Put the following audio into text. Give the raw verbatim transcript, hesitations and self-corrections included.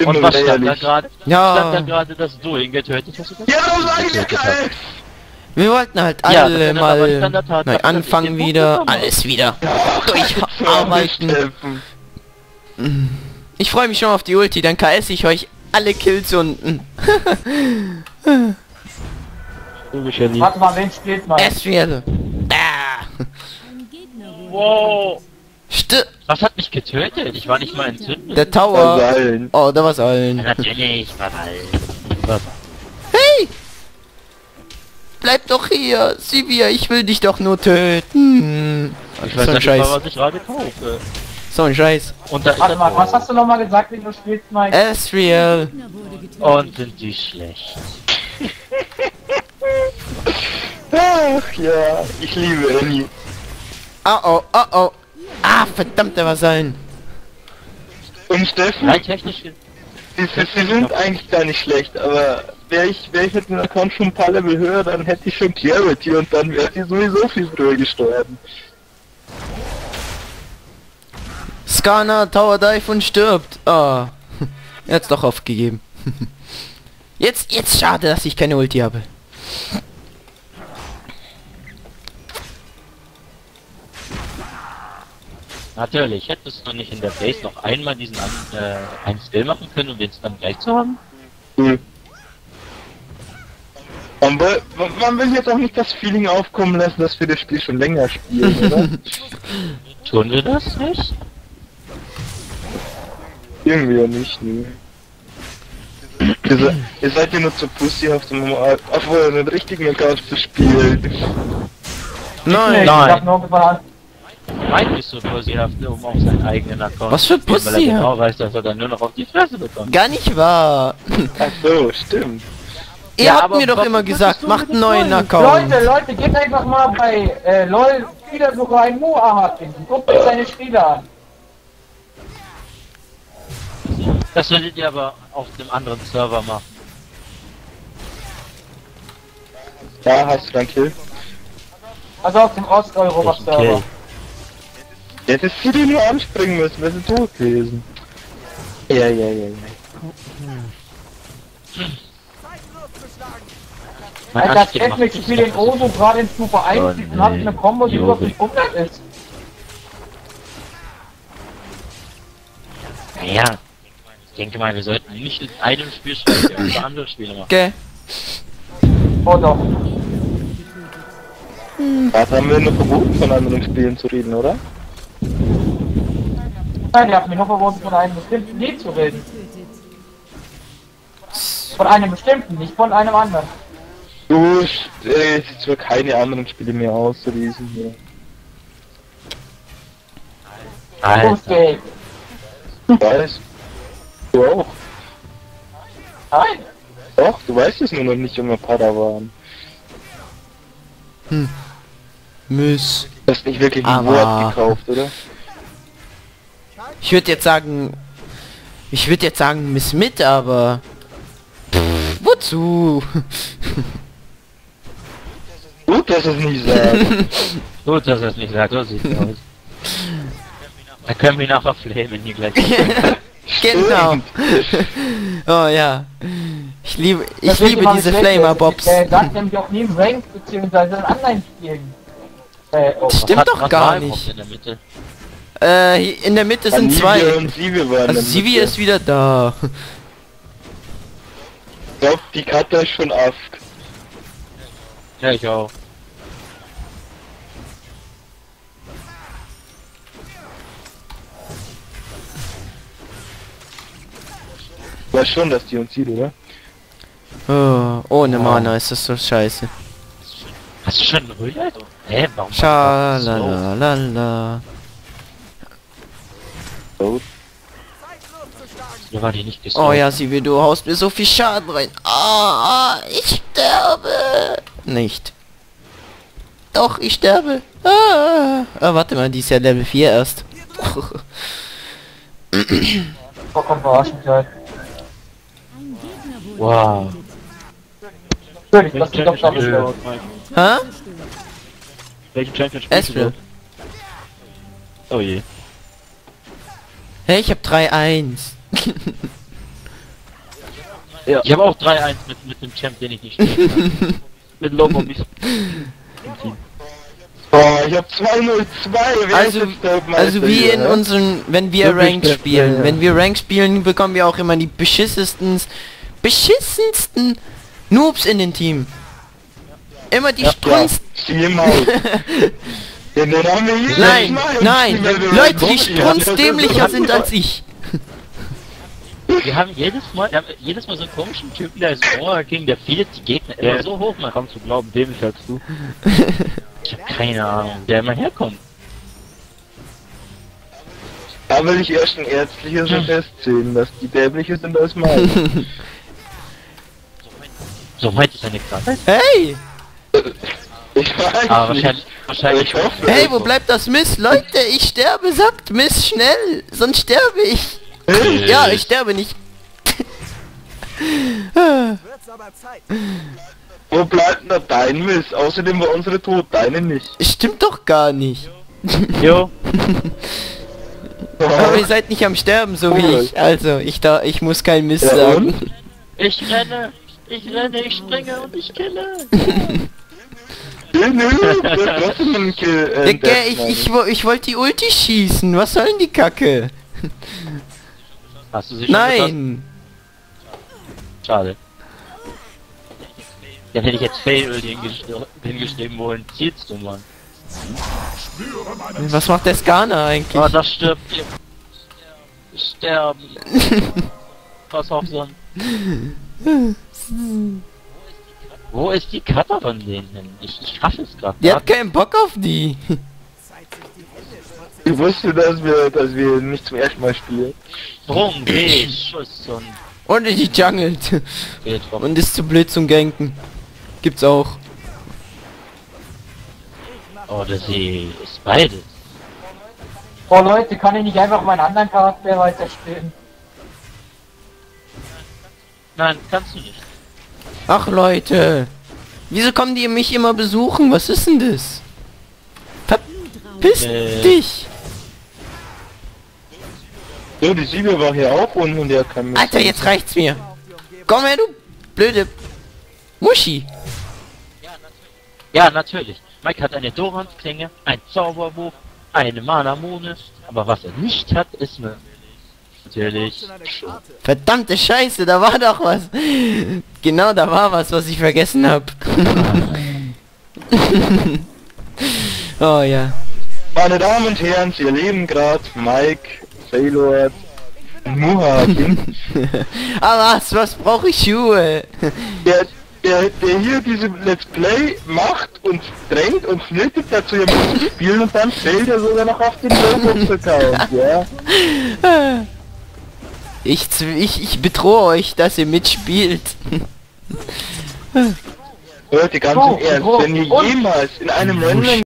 Und was stand da gerade? Ja. Stand da gerade, dass du ihn getötet hast? oder? Ja, das sag ich ja Getötet geil! Wir wollten halt Ja, alle das ändert aber nicht mal an der Tatsache, neu dass ich anfangen den Punkt wieder, bekommen habe. alles wieder Ja, durcharbeiten. helfen. Ich freue mich schon auf die Ulti, dann K S ich euch alle Kills unten. Du bist ja nie. Warte mal, wen spielt man? Esriel. Ah. Wow! St Was hat mich getötet? Ich war nicht mal entzündet. Der Tower. Versallen. Oh, da war's allen. Natürlich, war Hey! Bleib doch hier, Sivia, ich will dich doch nur töten. Ich So weiß ein nicht mal, Scheiß. was ich gerade kaufe. So ein Scheiß. Und da ist Warte er mal, was tot. hast du nochmal gesagt, wie du spielst, Mike? Esriel. Und sind die schlecht. Ach ja, ich liebe Annie. Oh oh, oh oh. Ah, verdammt, der war sein. Und Steffen, Rein technisch. ge- sie, sie, sie sind eigentlich gar nicht schlecht, aber wäre ich, wär ich mit dem Account schon ein paar Level höher, dann hätte ich schon Clarity und dann wäre sie sowieso viel früher gestorben. Skana, Tower Dive und stirbt. Ah. Er hat's doch aufgegeben. Jetzt, jetzt schade, dass ich keine Ulti habe. Natürlich, hättest du nicht in der Base noch einmal diesen an, äh, einen Skill machen können, um den dann gleich zu haben? Cool. Man will, man will jetzt auch nicht das Feeling aufkommen lassen, dass wir das Spiel schon länger spielen, oder? Tun wir das nicht? Irgendwie ja nicht, ne. Ihr, se ihr seid ja nur zu pussyhaft, um auf euren richtigen Account zu spielen. Nein. Nee, ich Nein. hab nur gefragt. Mike ist so pussyhaft, um auf seinen eigenen Account Was für zu spielen, weil er Pussy? genau weiß, dass er dann nur noch auf die Fresse bekommt. Gar nicht wahr. Ach so, stimmt. Ihr Ja, habt aber mir doch was immer würdest gesagt, du macht mit einen neuen wollen? Account. Leute, Leute, geht einfach mal bei äh, LOL Spielersuche ein Moahat finden. Guckt euch seine Spiele an. Das würdet ihr aber auf dem anderen Server machen. Da hast du dein Kill. Also auf dem Osteuropa-Server. Ja, das hätte ich nur anspringen müssen, wir sind tot gewesen. Ja, ja, ja, ja. Mein Alter, Anstieg macht Technik nichts spielt den noch. Oso gerade in Stufe eins Oh, und hat nee. eine Combo, die über Juri. fünfhundert ist. Naja, ich denke mal, wir sollten nicht in einem Spiel sprechen, über andere Spiele machen. Okay. Oh doch. Da haben wir nur verboten, von anderen Spielen zu reden, oder? Nein, ihr habt mir nur verboten, von einem bestimmten Lied zu reden. Von einem bestimmten, nicht von einem anderen. Du, äh, jetzt für keine anderen Spiele mehr auszuwiesen hier. Alter. Fußgeld. Weißt du auch? Nein. Doch, du weißt es nur noch nicht, junger Padawan. Miss. Du hast nicht wirklich ein Aber- Wort gekauft, oder? Ich würde jetzt sagen... Ich würde jetzt sagen Miss mit, aber... Pff, wozu? Gut, dass es nicht sagt. Gut, dass er es nicht sagt, so sieht's aus. Da können wir nachher flamen hier gleich. Genau. Oh ja. Ich liebe, ich Das wird liebe immer diese schlecht, Flamer das- Bobs. Der sagt nämlich auch nie im Rank, beziehungsweise in Online-Spielen. Äh, oh. Stimmt Was hat- doch was gar war überhaupt nicht. in der Mitte? Äh, hier in der Mitte sind Anivia zwei. und Sivi waren Also in der Sivi Mitte. ist wieder da. Ich glaub, die Karte ist schon aft. Ja, ich auch. Du weißt schon, dass die uns sieht, oder? Oh, ohne Wow. Mana ist das so scheiße. Hast du schon einen Rührei? Hä, warum? Schalalala. So. Mir war die nicht gestoßen. Oh ja, Sivi, du haust mir so viel Schaden rein. Ah, ich sterbe. Nicht. Doch, ich sterbe. Ah, ah warte mal, die ist ja Level vier erst. Vollkommen verarschen, halt. Wow. Natürlich, das geht doch schon nicht. Hä? Welchen Champion spielst du? Esriel. Oh je. Hey, ich hab drei eins. Ja. Ich habe auch drei eins mit, mit dem Champ, den ich nicht spielen kann. Mit Lobby. Oh, ich hab zwei null zwei. Wer Also, ist jetzt der Meister also wie hier, in hä? unseren, wenn wir Wirklich Rank der spielen, Player. wenn wir Rank spielen, bekommen wir auch immer die beschissensten, beschissensten Noobs in den Team. Immer die Ja, Strunz... Siehe Maus. Den, den haben wir jedes Nein, Mal im nein, Spiel, wenn wir Leute, die Rank Strunz spielen. dämlicher sind als ich. Wir haben jedes Mal, wir haben jedes Mal so einen komischen Typen, der ist Boah gegen der fehlt die Gegner immer Ja. so hoch, man Kannst du glauben, dämlich als du. Ich hab keine Ahnung, der immer herkommt. Da will ich erst ein ärztliches Attest sehen, dass die dämlicher sind als meine. So weit ist eine Krankheit. Hey, Ich weiß Aber nicht. wahrscheinlich, wahrscheinlich Ich hoffe. hey, wo bleibt das Mist? Leute, ich sterbe, sagt Mist schnell, sonst sterbe ich. Äh, Ja, ich sterbe nicht. Wird's aber Zeit. Wo bleibt denn dein Mist? Außerdem war unsere tot, deine nicht. Stimmt doch gar nicht. Jo. Aber ihr seid nicht am Sterben, so wie ich. Also, ich da, ich muss kein Mist Ja, sagen. und? Ich renne, ich renne, ich springe und ich kille. Nö, nö, das ist trotzdem ein Kill. Äh, Digga, ich, ich, wo- ich wollte die Ulti schießen. Was soll denn die Kacke? Hast du sie schon geschossen? Nein. Schade. Dann hätte ich jetzt Fail hingeschri- hingeschrieben, wohin zielst du, Mann? Was macht der Skana eigentlich? Oh, das stirbt hier. Sterben. Pass auf, Son. Wo ist die Cutter von denen hin? Ich, ich raff es gerade. Die hat keinen Bock auf die. Zeit, sich die Hände schmutzig Ich wusste, dass wir, dass wir nicht zum ersten Mal spielen. Sprung, Dreh, Schuss und... Und die jungelt. Geht drauf. Und ist zu blöd zum Ganken. Gibt's auch. Oder sie ist beides. Oh Leute, kann ich nicht einfach meinen anderen Charakter weiterspielen? Nein, kannst du nicht. Ach Leute. Wieso kommen die mich immer besuchen? Was ist denn das? Verpiss Äh. dich. So, die Sieger war hier auch unten und der kann Alter, jetzt reicht's mir. auf die Umgebung. Komm her, du blöde Muschi. Ja, natürlich. Mike hat eine Dorans-Klinge, ein Zauberwurf, eine Mana-Mone, aber was er nicht hat, ist eine... Natürlich. Emotionale Karte. Verdammte Scheiße, da war doch was. Genau, da war was, was ich vergessen hab. Oh ja. Meine Damen und Herren, Sie erleben gerade Mike, Sailor und Muhakin, Aber was, was brauche ich Schuhe? der, der, der hier diese Let's Play macht und drängt und nötigt dazu, ja zu spielen und dann fällt er sogar noch auf den Roblox-Account, ja? Ich, zw- ich, ich bedrohe euch, dass ihr mitspielt. Leute, ganz Oh, im Ernst, oh, wenn ihr und- jemals in einem Random